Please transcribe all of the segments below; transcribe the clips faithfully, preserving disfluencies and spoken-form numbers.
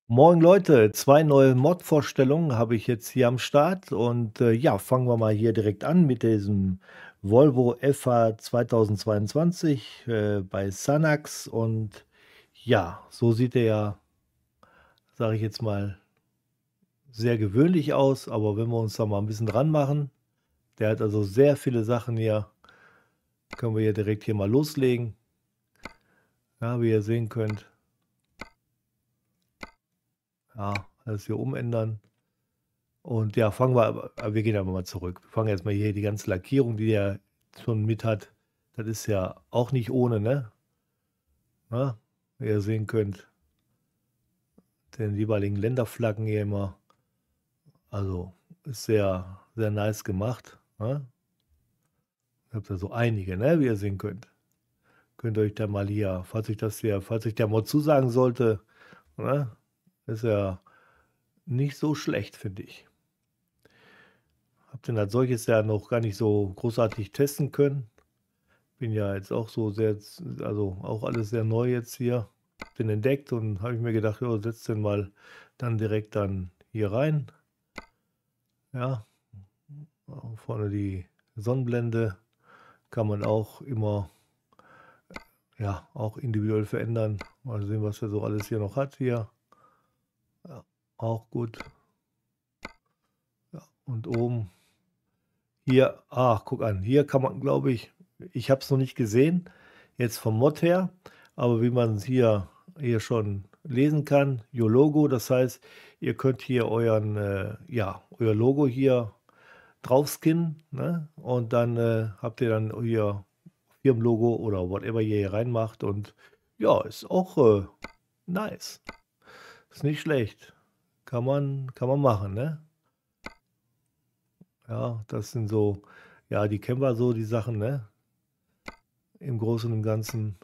Moin Leute, zwei neue Mod-Vorstellungen habe ich jetzt hier am Start und, äh, ja, fangen wir mal hier direkt an mit diesem Volvo F H zweitausendzweiundzwanzig, äh, bei Sanax und ja, so sieht er ja, sage ich jetzt mal, sehr gewöhnlich aus, aber wenn wir uns da mal ein bisschen dran machen, der hat also sehr viele Sachen hier, können wir hier direkt hier mal loslegen. Ja, wie ihr sehen könnt, ja, alles hier umändern. Und ja, fangen wir aber aber wir gehen aber mal zurück. Wir fangen erst mal hier die ganze Lackierung, die er schon mit hat. Das ist ja auch nicht ohne, ne? Ne? Wie ihr sehen könnt, den jeweiligen Länderflaggen hier immer. Also, ist sehr, sehr nice gemacht, ne? Ihr habt da so einige, ne, wie ihr sehen könnt. Könnt ihr euch da mal hier, falls euch das hier falls euch der Mod zusagen sollte, ne, ist ja nicht so schlecht, finde ich. Habe den als solches ja noch gar nicht so großartig testen können. Bin ja jetzt auch so sehr z also, auch alles sehr neu jetzt hier. Habe den entdeckt und habe ich mir gedacht: „Ja, setz den mal dann direkt dann hier rein.“ Ja, äh, vorne die Sonnenblende kann man auch immer, ja, auch individuell verändern. Mal sehen, was er so alles hier noch hat hier. Ja, auch gut. Ja, und oben hier ah, guck an, hier kann man, glaube ich, ich habe es noch nicht gesehen, jetzt vom Mod her, aber wie man's hier hier schon lesen kann, Your Logo, das heißt, ihr könnt hier euren, äh ja, euer Logo hier drauf skinnen, ne? Und dann, äh, habt ihr dann euer Firmenlogo oder whatever ihr hier reinmacht und ja, ist auch, äh, nice. Ist nicht schlecht. Kann man kann man machen, ne? Ja, das sind so ja, die kennen wir so, die Sachen, ne? Im Großen und Ganzen.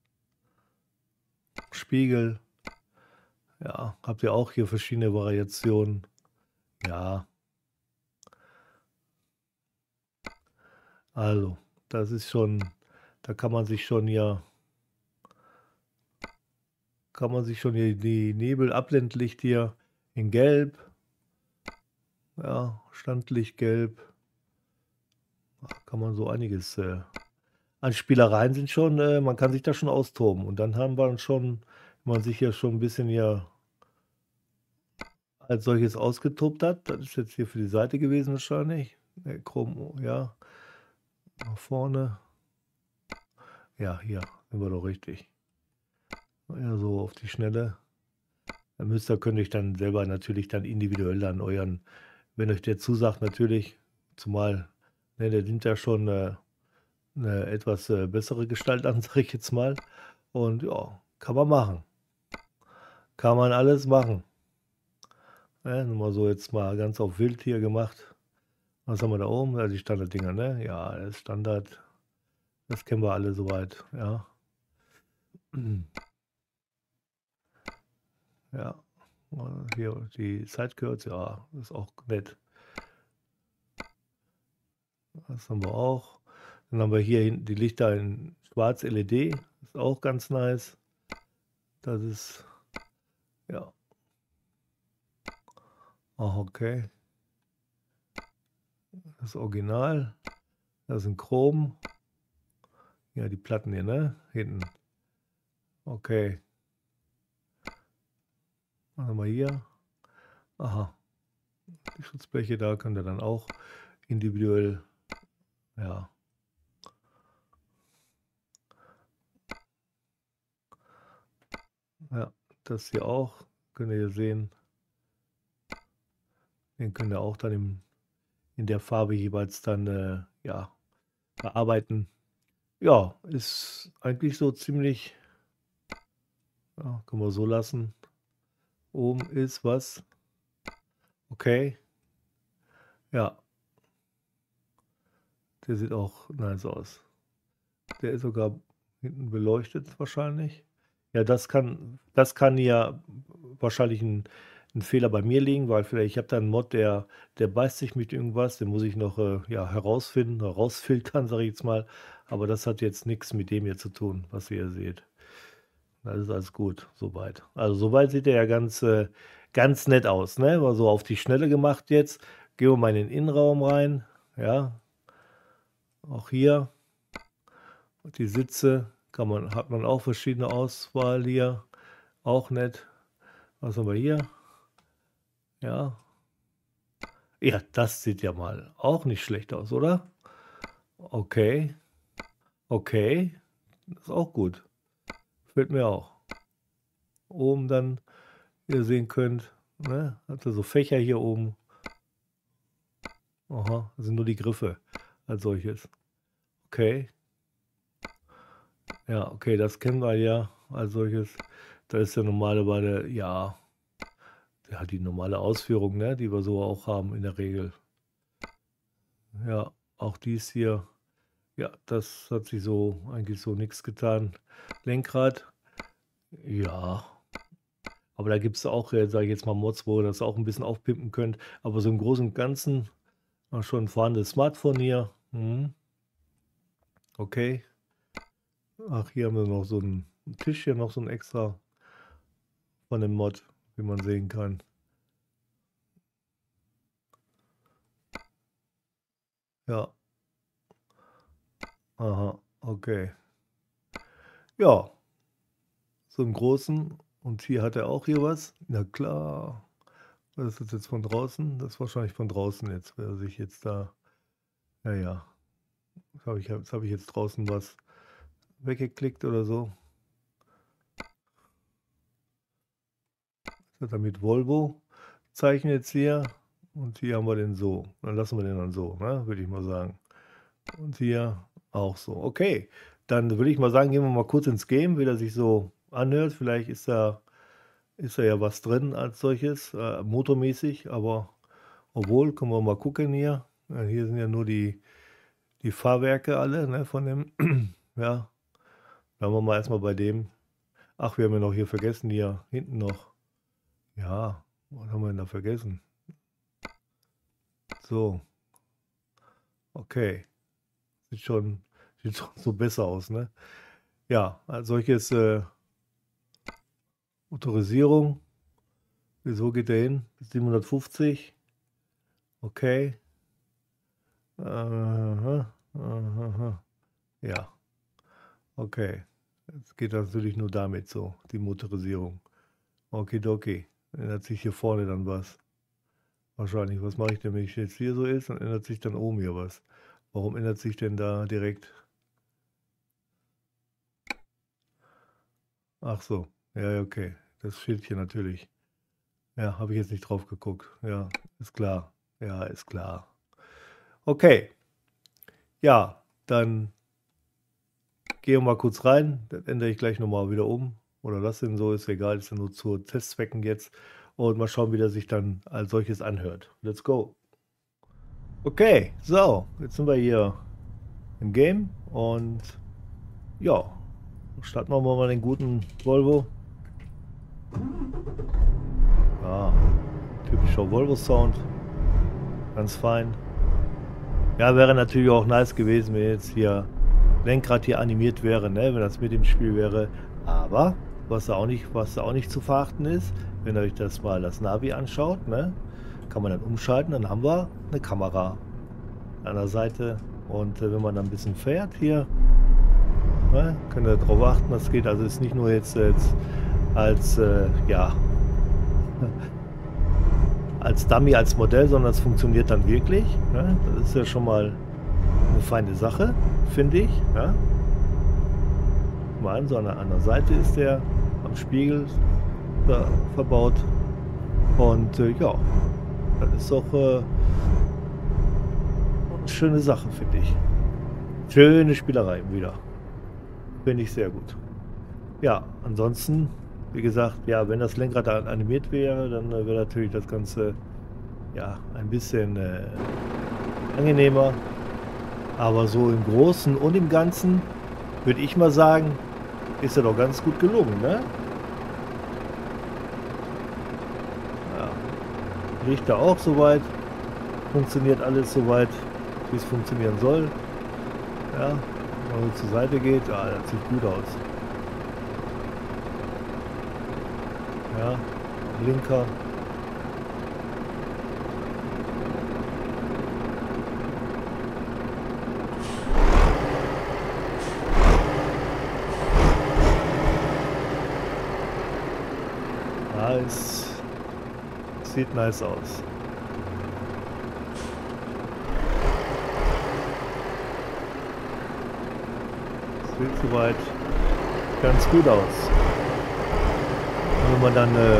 Spiegel, ja, habt ihr auch hier verschiedene Variationen. Ja, also, das ist schon da kann man sich schon ja kann man sich schon die die Nebel-Abblendlicht hier in Gelb, ja, Standlichtgelb, kann man so einiges, äh an Spielereien sind schon äh, man kann sich da schon austoben. Und dann haben wir schon wenn man sich ja schon 'n bisschen hier als solches ausgetobt hat, das ist jetzt hier für die Seite gewesen wahrscheinlich, ne, Chrom ja, nach vorne. Ja, hier sind wir doch richtig. Ja, so auf die Schnelle. Dann müsst ihr könnt euch dann selber natürlich dann individuell dann euren wenn euch der zusagt natürlich, zumal, ne, der nimmt ja schon 'ne 'ne etwas, äh, bessere Gestalt an, sage ich jetzt mal. Und ja, kann man machen. Kann man alles machen, ne? Nur mal so jetzt mal ganz auf wild hier gemacht. Was haben wir da oben? Ja, die Standarddinger, ne? Ja, das ist Standard. Das kennen wir alle so weit, ja. Ja, äh, hier die Sidekirts, ja, ist auch nett. Das haben wir auch. Dann haben wir hier hinten die Lichter in schwarz L E D, ist auch ganz nice. Das ist ja, ah, okay. Das Original, das ist in Chrom. Ja, die Platten hier, ne, hinten. Okay. Was haben wir hier? Aha, die Schutzbleche da könnt ihr dann auch individuell ja, ja, das hier auch, könnt ihr hier sehen. Den könnt ihr auch dann im in der Farbe jeweils dann, äh, ja, bearbeiten. Ja, ist eigentlich so ziemlich ja, können wir so lassen. Oben ist was? Okay. Ja, der sieht auch nice aus. Der ist sogar hinten beleuchtet wahrscheinlich. Ja, das kann das kann ja wahrscheinlich 'n 'n Fehler bei mir liegen, weil vielleicht ich habe da 'n Mod, der der beißt sich mit irgendwas, den muss ich noch, äh, ja, herausfinden, herausfiltern, sage ich jetzt mal. Aber das hat jetzt nix mit dem hier zu tun, was ihr hier seht. das ist alles gut, soweit. Also, soweit sieht er ja ganz, äh ganz nett aus, ne? War so auf die Schnelle gemacht jetzt. Gehen wir mal in den Innenraum rein, ja. Auch hier die Sitze kann man hat man auch verschiedene Auswahl hier, auch nett. Was haben wir hier? Ja. Ja, das sieht ja mal auch nicht schlecht aus, oder? Okay. Okay, ist auch gut. Gefällt mir auch. Oben dann, wie ihr sehen könnt, ne, hat er so Fächer hier oben. Aha, das sind nur die Griffe als solches. Okay. Ja, okay, das kennen wir ja als solches. Da ist ja normalerweise, ja, ja, die normale Ausführung, ne, die wir so auch haben in der Regel. Ja, auch dies hier, ja, das hat sich so eigentlich so nichts getan. Lenkrad, ja, aber da gibt's auch, äh, sage ich jetzt mal, Mods, wo ihr das auch ein bisschen aufpimpen könnt. Aber so im Großen und Ganzen ah, schon 'n vorhandenes Smartphone hier. Mhm. Okay. Ach, hier haben wir noch so 'n Tisch hier, noch so 'n extra von dem Mod, wie man sehen kann. Ja. Aha, okay. Ja, so im Großen und hier hat er auch hier was. Na klar. Was ist das jetzt von draußen? Das ist wahrscheinlich von draußen jetzt, wer sich jetzt da ja, ja. Jetzt habe ich jetzt habe ich jetzt draußen was weggeklickt oder so. Das hat er mit Volvo-Zeichen jetzt hier und hier haben wir den so. Dann lassen wir den dann so, ne, würde ich mal sagen. Und hier auch so. Okay, dann würde ich mal sagen, gehen wir mal kurz ins Game, wie das sich so anhört. Vielleicht ist da ist da ja was drin als solches, äh, motormäßig, aber obwohl, können wir mal gucken hier. Ja, hier sind ja nur die die Fahrwerke alle, ne, von dem ja. Bleiben wir mal erst mal bei dem. Ach, wir haben ja noch hier vergessen, hier hinten noch ja, was haben wir denn da vergessen? So. Okay. Sieht schon sieht schon so besser aus, ne? Ja, als solches, äh Motorisierung. Wieso geht der hin? Bis siebenhundertfünfzig. Okay. Aha, aha, ja. Okay. Jetzt geht das natürlich nur damit so, die Motorisierung. Okidoki. Ändert sich hier vorne dann was. Wahrscheinlich. Was mache ich denn, wenn ich jetzt hier so ist? Dann ändert sich dann oben hier was. Warum ändert sich denn da direkt? Ach so. Ja, ja, okay. Das Schildchen natürlich. Ja, habe ich jetzt nicht drauf geguckt. Ja, ist klar. Ja, ist klar. Okay. Ja, dann gehen wir mal kurz rein. Das ändere ich gleich noch mal wieder um. Oder lasse ihn so, ist egal, ist ja nur zu Testzwecken jetzt. Und mal schauen, wie der sich dann als solches anhört. Let's go. Okay, so, jetzt sind wir hier im Game und ja, starten wir mal den guten Volvo. Ja, typischer Volvo-Sound. Ganz fein. Ja, wäre natürlich auch nice gewesen, wenn jetzt hier Lenkrad hier animiert wäre, ne, wenn das mit im Spiel wäre. Aber was da auch nicht, was da auch nicht zu verachten ist, wenn ihr euch das mal das Navi anschaut, ne, kann man dann umschalten, dann haben wir eine Kamera an der Seite und äh, wenn man dann ein bisschen fährt hier, ne, könnt ihr darauf achten, das geht also ist nicht nur jetzt, jetzt als äh, ja als Dummy, als Modell, sondern es funktioniert dann wirklich. Ne? Das ist ja schon mal eine feine Sache, finde ich. Ja? Mal an, so an der, an der Seite ist der am Spiegel da verbaut. Und äh, ja, das ist doch äh, eine schöne Sache, finde ich. Schöne Spielerei wieder. Finde ich sehr gut. Ja, ansonsten, wie gesagt, ja, wenn das Lenkrad da animiert wäre, dann äh, wäre natürlich das Ganze ja ein bisschen äh, angenehmer. Aber so im Großen und im Ganzen würde ich mal sagen, ist er doch ganz gut gelungen, ne? Ja. Lichter auch soweit. Funktioniert alles soweit, wie es funktionieren soll. Ja, wenn man zur Seite geht, ja, das sieht gut aus. Ja, Blinker. Ja, es sieht nice aus. Sieht soweit ganz gut aus. Und wenn man dann äh,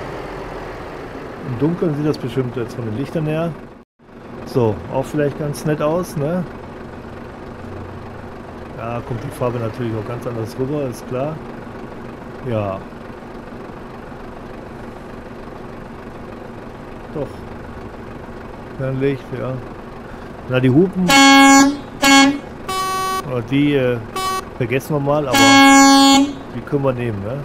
im Dunkeln sieht das bestimmt jetzt von den Lichtern her. So, auch vielleicht ganz nett aus, ne? Ja, kommt die Farbe natürlich auch ganz anders rüber, ist klar. Ja. Doch. Kein Licht, ja. Na, die Hupen. Oder die äh, vergessen wir mal, aber die können wir nehmen, ne?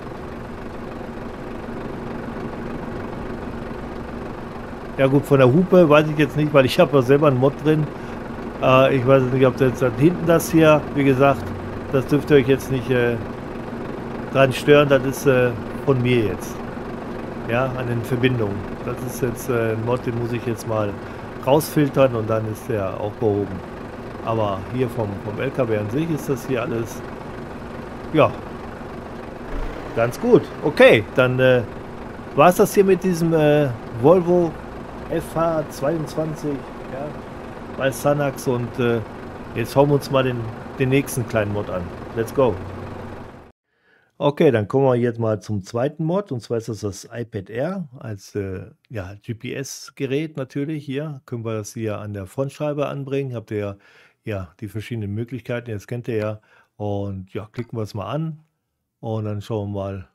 Ja gut, von der Hupe weiß ich jetzt nicht, weil ich habe ja selber einen Mod drin. Äh, ich weiß nicht, ob das jetzt hinten das hier, wie gesagt, das dürft ihr euch jetzt nicht äh, dran stören, das ist äh, von mir jetzt. Ja, an den Verbindungen. Das ist jetzt äh, ein Mod, den muss ich jetzt mal rausfiltern und dann ist der auch behoben. Aber hier vom, vom L K W an sich ist das hier alles, ja, ganz gut. Okay, dann äh, war es das hier mit diesem äh, Volvo F H zweiundzwanzig, ja, bei Sanax und äh, jetzt schauen wir uns mal den, den nächsten kleinen Mod an. Let's go! Okay, dann kommen wir jetzt mal zum zweiten Mod, und zwar ist das das iPad Air als äh, ja, G P S-Gerät natürlich. Hier können wir das hier an der Frontscheibe anbringen. Habt ihr ja, ja die verschiedenen Möglichkeiten, jetzt kennt ihr ja. Und ja, klicken wir es mal an und dann schauen wir mal.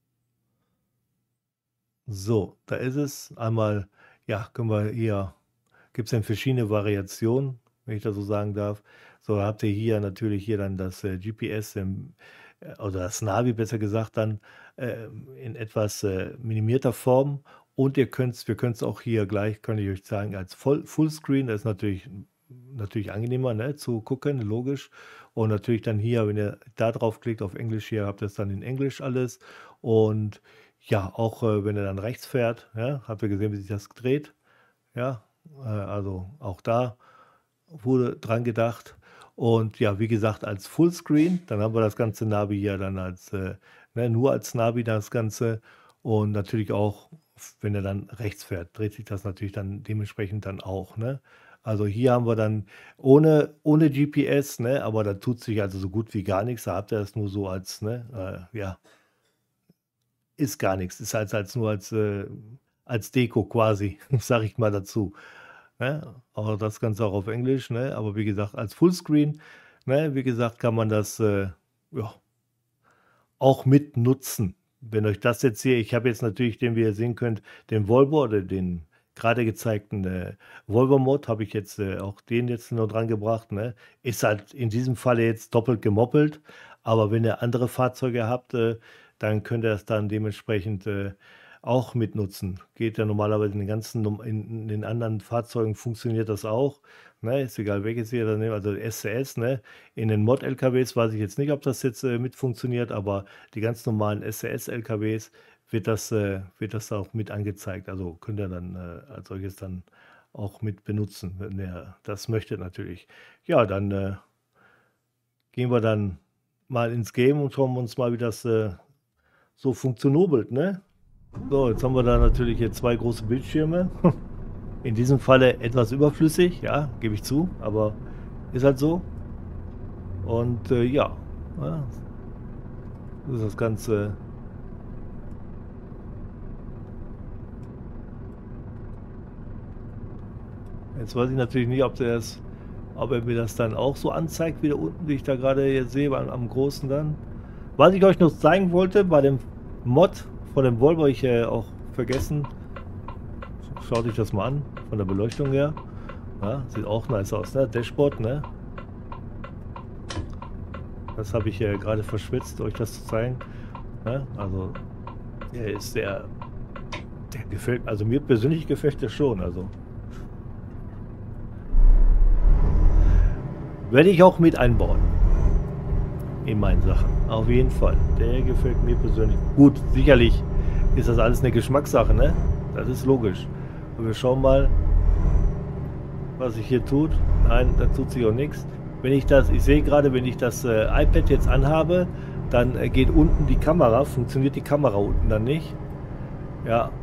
So, da ist es. Einmal, ja, können wir hier, gibt es dann verschiedene Variationen, wenn ich das so sagen darf. So, da habt ihr hier natürlich hier dann das äh, G P S im oder das Navi besser gesagt dann äh, in etwas äh, minimierter Form, und ihr könnt wir können es auch hier gleich, kann ich euch zeigen, als Voll Fullscreen. Das ist natürlich natürlich angenehmer, ne, zu gucken, logisch. Und natürlich dann hier, wenn ihr da drauf klickt auf Englisch, hier habt ihr es dann in Englisch alles. Und ja, auch äh, wenn ihr dann rechts fährt, ja, habt ihr gesehen, wie sich das dreht. Ja, äh, also auch da wurde dran gedacht. Und ja, wie gesagt, als Fullscreen, dann haben wir das ganze Navi hier dann als, äh, ne, nur als Navi das Ganze. Und natürlich auch, wenn er dann rechts fährt, dreht sich das natürlich dann dementsprechend dann auch, ne? Also hier haben wir dann ohne, ohne G P S, ne, aber da tut sich also so gut wie gar nichts. Da habt ihr das nur so als, ne, äh, ja, ist gar nichts. Ist halt als nur als, äh, als Deko quasi, sage ich mal dazu. Ne? Aber das Ganze auch auf Englisch, ne? Aber wie gesagt, als Fullscreen, ne? Wie gesagt, kann man das äh, ja, auch mit nutzen. Wenn euch das jetzt hier, ich habe jetzt natürlich, den wie ihr sehen könnt, den Volvo oder den gerade gezeigten äh, Volvo-Mod, habe ich jetzt äh, auch den jetzt noch dran gebracht. Ne? Ist halt in diesem Falle jetzt doppelt gemoppelt, aber wenn ihr andere Fahrzeuge habt, äh, dann könnt ihr das dann dementsprechend äh, auch mitnutzen. Geht ja normalerweise in den ganzen, in, in den anderen Fahrzeugen funktioniert das auch. Ne? Ist egal, welches ihr dann nehmt, also S C S, ne? In den Mod-L K Ws weiß ich jetzt nicht, ob das jetzt äh, mit funktioniert, aber die ganz normalen S C S-L K Ws wird das, äh, wird das auch mit angezeigt. Also könnt ihr dann äh, als solches dann auch mit benutzen, wenn ihr das möchtet natürlich. Ja, dann äh, gehen wir dann mal ins Game und schauen uns mal, wie das äh, so funktioniert, ne? So, jetzt haben wir da natürlich jetzt zwei große Bildschirme. In diesem Falle etwas überflüssig, ja, gebe ich zu, aber ist halt so. Und äh, ja, ja, so ist das Ganze. Jetzt weiß ich natürlich nicht, ob, der das, ob er mir das dann auch so anzeigt, wie da unten, wie ich da gerade jetzt sehe, am, am großen dann. Was ich euch noch zeigen wollte, bei dem Mod von dem Volvo, ich äh, auch vergessen. Schaut euch das mal an, von der Beleuchtung her. Ja, sieht auch nice aus, ne? Dashboard, ne? Das habe ich äh, gerade verschwitzt, euch das zu zeigen. Ne? Also, der ist sehr, der gefällt, also mir persönlich gefällt der schon, also. Werde ich auch mit einbauen. In meinen Sachen. Auf jeden Fall. Der gefällt mir persönlich gut. Sicherlich ist das alles eine Geschmackssache, ne? Das ist logisch. Und wir schauen mal, was sich hier tut. Nein, da tut sich auch nichts. Wenn ich das, ich sehe gerade, wenn ich das äh, iPad jetzt anhabe, dann äh, geht unten die Kamera, funktioniert die Kamera unten dann nicht. Ja.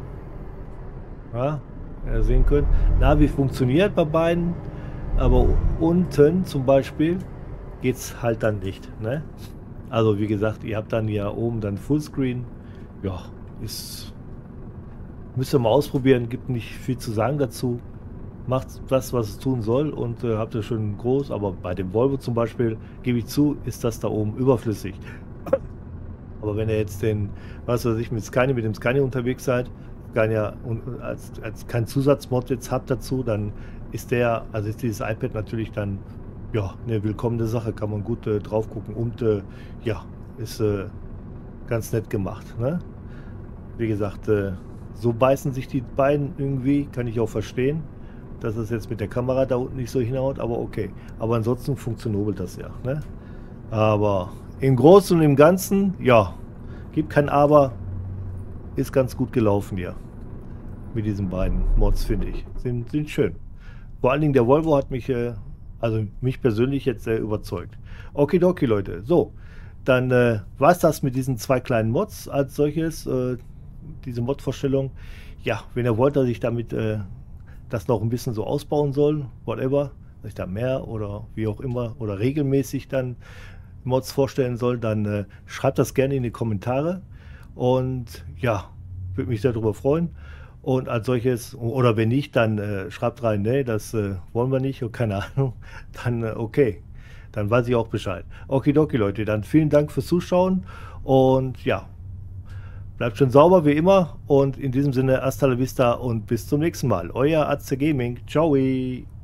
Ja, ihr sehen könnt. Navi funktioniert bei beiden, aber unten zum Beispiel geht es halt dann nicht, ne? Also wie gesagt, ihr habt dann hier oben dann Fullscreen. Ja, ist... Müsst ihr mal ausprobieren, gibt nicht viel zu sagen dazu. Macht das, was es tun soll und äh, habt ihr schön groß, aber bei dem Volvo zum Beispiel, gebe ich zu, ist das da oben überflüssig. Aber wenn ihr jetzt den, was weiß ich, mit Scania, mit dem Scania unterwegs seid, Scania und als, als kein Zusatzmod jetzt habt dazu, dann ist der, also ist dieses iPad natürlich dann, ja, eine willkommene Sache, kann man gut äh, drauf gucken und äh, ja, ist äh, ganz nett gemacht, ne? Wie gesagt, äh, so beißen sich die beiden irgendwie, kann ich auch verstehen, dass es jetzt mit der Kamera da unten nicht so hinhaut, aber okay. Aber ansonsten funktioniert das ja, ne? Aber im Großen und im Ganzen, ja, gibt kein Aber, ist ganz gut gelaufen hier. Mit diesen beiden Mods, finde ich. Sind, sind schön. Vor allen Dingen der Volvo hat mich, äh, also mich persönlich jetzt sehr überzeugt. Okidoki, Leute. So, dann äh, war es das mit diesen zwei kleinen Mods als solches. Äh, diese Mod-Vorstellung. Ja, wenn ihr wollt, dass ich damit äh, das noch ein bisschen so ausbauen soll, whatever, dass ich da mehr oder wie auch immer oder regelmäßig dann Mods vorstellen soll, dann äh, schreibt das gerne in die Kommentare und ja, würde mich sehr darüber freuen. Und als solches, oder wenn nicht, dann äh, schreibt rein, nee, das äh, wollen wir nicht, und keine Ahnung, dann äh, okay, dann weiß ich auch Bescheid. Okidoki, Leute, dann vielen Dank fürs Zuschauen und ja, bleibt schön sauber wie immer und in diesem Sinne hasta la vista und bis zum nächsten Mal. Euer Atze Gaming. Ciao.